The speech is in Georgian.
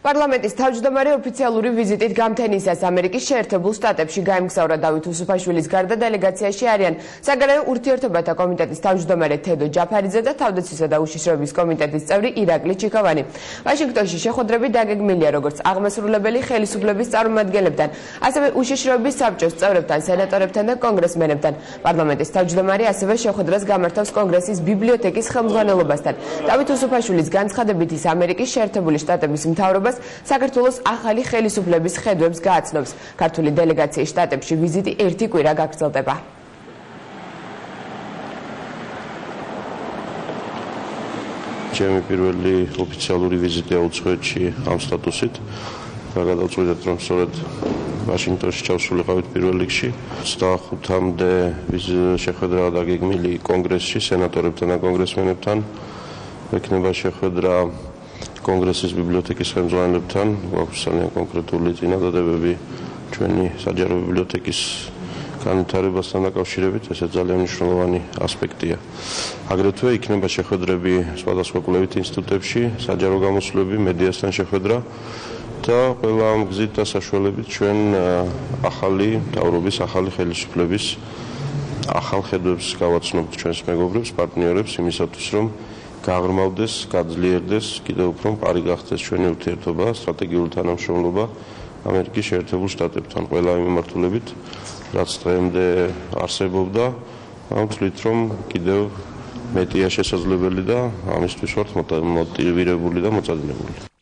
პარლამენტის თავმჯდომარე ოფიციალური ვიზიტით გამთენისას ამერიკის შეერთებულ შტატებში გაემგზავრა დავით უსუფაშვილის გარდა დელეგაციაში არიან საგარეო ურთიერთობათა კომიტეტის თავმჯდომარე თედო ჯაფარიძე და თავდაცვისა და უშიშროების კომიტეტის წევრი ირაკლი ჩიქოვანი. ვაშინგტონში შეხვედრები დაგეგმილია როგორც აღმასრულებელი ხელისუფლების წარმომადგენლებთან, ასევე უშიშროების საბჭოს წევრებთან, სენატორებთან და კონგრესმენებთან. პარლამენტის თავმჯდომარე ასევე შეხვედრას გამართავს კონგრესის ბიბლიოთეკის ხელმძღვანელობასთან. დავით უსუფაშვილის განცხადებით ის ამერიკის შეერთებული შტატების მთავრობას საქართველოს ახალი ხელისუფლების ხედვებს გააცნობს. ქართული დელეგაციის შტატებში ვიზიტი ერთი კვირა გაგრძელდება. ჩემი პირველი ოფიციალური ვიზიტია უცხოეთში ამ სტატუსით. გადავწყვიტეთ, რომ სწორედ ვაშინგტონში ჩავსულიყავით პირველ რიგში. 25-მდე შეხვედრა დაგეგმილი კონგრესში სენატორებთან და კონგრესმენებთან. ექნება შეხვედრა კონგრესის ბიბლიოთეკის ხელმძღვანელებთან. გვაქვს ძალიან კონკრეტული წინადადებები ჩვენი საჯარო ბიბლიოთეკის განვითარებასთან დაკავშირებით, ეს ძალიან მნიშვნელოვანი ასპექტია. აგრეთვე იქნება შეხვედრები სხვადასხვა კვლევით ინსტიტუტებში, საჯარო გამოსვლები, მედიასთან შეხვედრა და ყველა ამ გზით და საშუალებით ჩვენ ახალი მთავრობის, ახალი ხელისუფლების ახალ ხედვებს გავაცნობთ ჩვენს მეგობრებს, პარტნიორებს იმისათვის, რომ გაღრმავდეს, გაძლიერდეს, კიდევ უფრო მყარი გახდეს ჩვენი ურთიერთობა, სტრატეგიული თანამშრომლობა ამერიკის შეერთებულ შტატებთან. ყველა იმ მიმართულებით, რაც დღემდე არსებობდა, ვთვლით, რომ კიდევ მეტია შესაძლებელი და ამისთვის ვართ მოტივირებული და მოწადინებული.